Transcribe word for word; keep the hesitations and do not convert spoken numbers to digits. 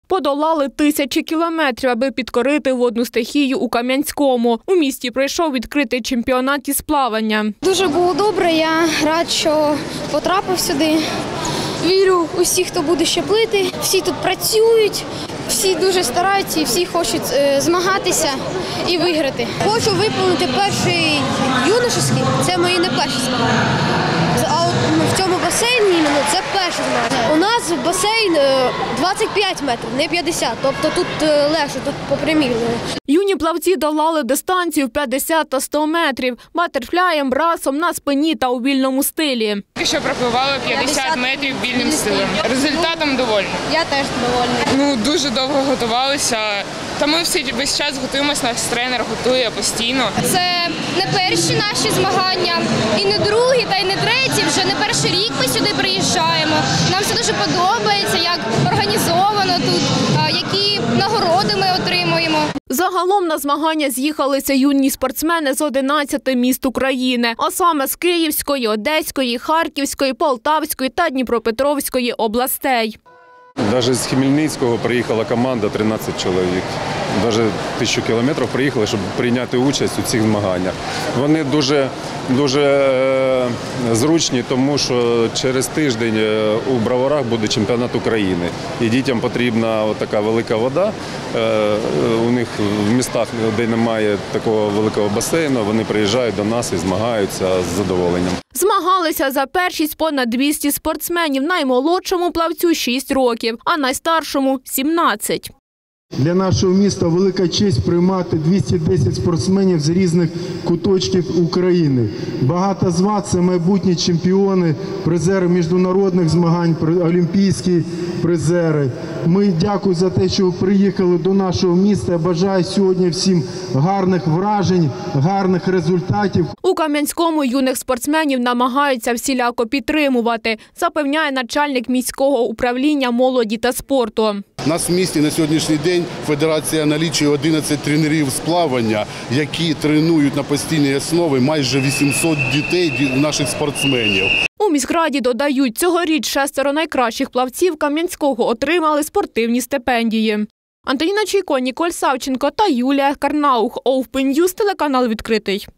Подолали тисячі кілометрів, аби підкорити водну стихію у Кам'янському. У місті пройшов відкритий чемпіонат із плавання. Дуже було добре, я рад, що потрапив сюди. Вірю у всіх, хто буде ще плити. Всі тут працюють, всі дуже стараються і всі хочуть е, змагатися і виграти. Хочу виповнити перший юношеський, це мої не перші змагання. А от в цьому басейні це перше змагання. У нас басейн двадцять п'ять метрів, не п'ятдесят, тобто тут легше, тут по прямій. Юні плавці долали дистанцію в п'ятдесят та сто метрів, батерфляєм, брасом, на спині та у вільному стилі. Тільки що пропливали п'ятдесят метрів вільним стилем. Результатом довольна. Я теж довольна. Ну, дуже довго готувалися. Та ми всі весь час готуємося, наш тренер готує постійно. Це не перші наші змагання, і не другі, та й не треті. Вже не перший рік ми сюди приїжджаємо. Нам все дуже подобається, як організовано тут, які нагороди ми отримуємо. Загалом на змагання з'їхалися юні спортсмени з одинадцяти міст України, а саме з Київської, Одеської, Харківської, Полтавської та Дніпропетровської областей. Навіть з Хмельницького приїхала команда тринадцять чоловік. Навіть тисячу кілометрів приїхали, щоб прийняти участь у цих змаганнях. Вони дуже, дуже е, зручні, тому що через тиждень у Броварах буде чемпіонат України. І дітям потрібна така велика вода. Е, у них в містах, де немає такого великого басейну, вони приїжджають до нас і змагаються з задоволенням. Змагалися за першість понад двісті спортсменів, наймолодшому плавцю – шість років, а найстаршому – сімнадцять. Для нашого міста велика честь приймати двісті десять спортсменів з різних куточків України. Багато з вас – це майбутні чемпіони, призери міжнародних змагань, олімпійські призери. Ми дякую за те, що ви приїхали до нашого міста. Я бажаю сьогодні всім гарних вражень, гарних результатів. У Кам'янському юних спортсменів намагаються всіляко підтримувати, запевняє начальник міського управління молоді та спорту. У нас в місті на сьогоднішній день федерація налічує одинадцять тренерів з плавання, які тренують на постійній основі майже вісімсот дітей, наших спортсменів. У міськраді додають, цьогоріч шестеро найкращих плавців Кам'янського отримали спортивні стипендії. Антоніна Чайко, Ніколь Савченко та Юлія Карнаух. Open News, телеканал «Відкритий».